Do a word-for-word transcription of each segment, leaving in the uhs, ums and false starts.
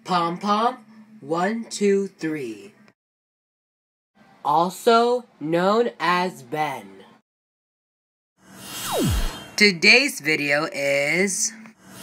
Pom Pom one two three, also known as Ben. Today's video is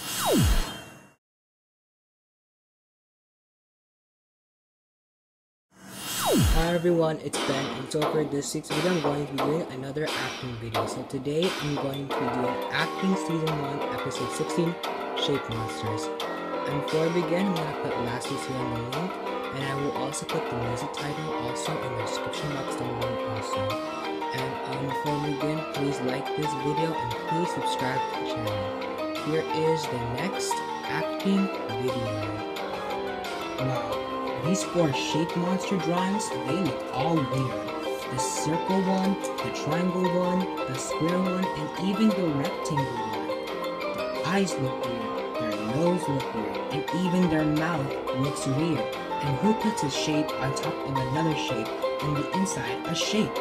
Hi everyone, it's Ben, and so for this sixth video I'm going to be doing another acting video. So today I'm going to be doing acting season one episode sixteen, Shape Monsters. And before I begin, I'm going to put last week's video in the link, and I will also put the music title also in the description box down below also. And um, before we begin, please like this video and please subscribe to the channel. Here is the next acting video. Wow. These four shape monster drawings, they look all weird. The circle one, the triangle one, the square one, and even the rectangle one. Their eyes look weird, their nose look weird, and even their mouth looks weird. And who puts a shape on top of another shape, and the inside a shape?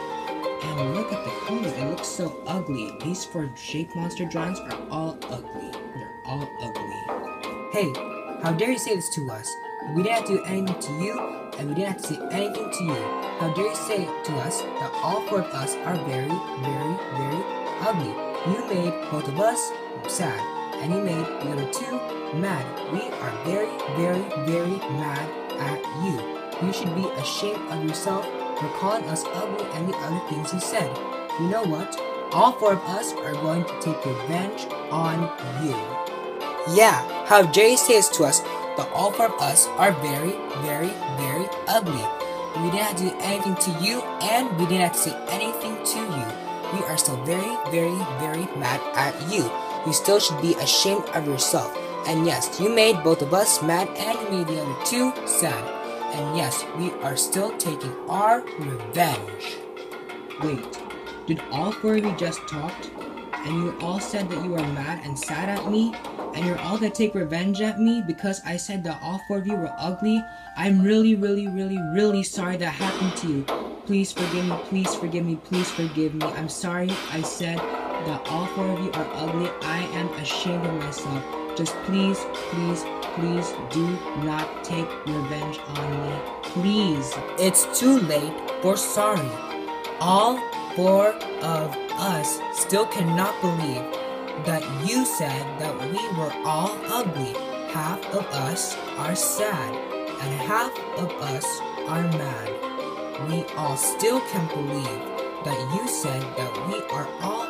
And look at the colors, it looks so ugly. These four shape monster drawings are all ugly. They're all ugly. Hey, how dare you say this to us? We didn't have to do anything to you, and we didn't have to say anything to you. How dare you say to us that all four of us are very, very, very ugly? You made both of us sad, and you made the other two mad. We are very, very, very mad at you. You should be ashamed of yourself for calling us ugly and the other things you said. You know what? All four of us are going to take revenge on you. Yeah, how dare you say this to us? That all four of us are very, very, very ugly. We didn't have to do anything to you, and we didn't have to say anything to you. We are still very, very, very mad at you. You still should be ashamed of yourself. And yes, you made both of us mad, and you made the other two sad. And yes, we are still taking our revenge. Wait, did all four of you just talk? And you all said that you were mad and sad at me? And you're all gonna take revenge at me because I said that all four of you were ugly? I'm really, really, really, really sorry that happened to you. Please forgive me, please forgive me, please forgive me. I'm sorry I said that all four of you are ugly. I am ashamed of myself. Just please, please, please do not take revenge on me. Please. It's too late for sorry. All four of us still cannot believe that you said that we were all ugly. Half of us are sad, and half of us are mad. We all still can't believe that you said that we are all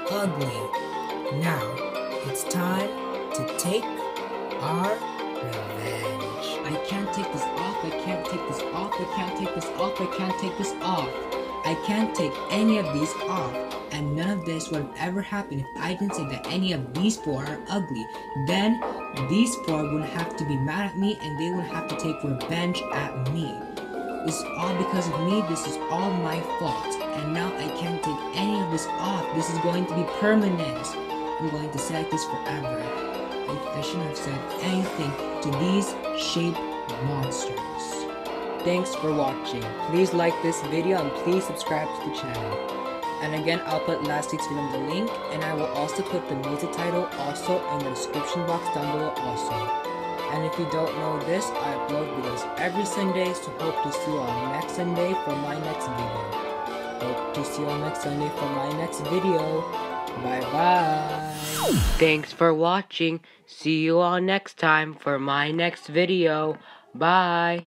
ugly. Now, it's time to take our revenge. I can't take this off, I can't take this off, I can't take this off, I can't take this off. I can't take any of these off, and none of this would have ever happened if I didn't say that any of these four are ugly. Then, these four wouldn't have to be mad at me, and they wouldn't have to take revenge at me. This is all because of me, this is all my fault, and now I can't take any of this off. This is going to be permanent. I'm going to say like this forever. I, I shouldn't have said anything to these shape monsters. Thanks for watching. Please like this video and please subscribe to the channel. And again, I'll put last week's video in the link, and I will also put the music title also in the description box down below also. And if you don't know this, I upload videos every Sunday, so hope to see you all next Sunday for my next video. Hope to see you all next Sunday for my next video. Bye bye. Thanks for watching. See you all next time for my next video. Bye.